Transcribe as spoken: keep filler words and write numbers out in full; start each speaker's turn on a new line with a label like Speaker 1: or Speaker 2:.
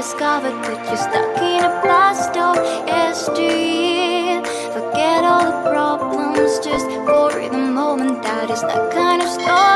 Speaker 1: discovered that you're stuck in a past of yesteryear. Forget all the problems just for the moment. That is the kind of story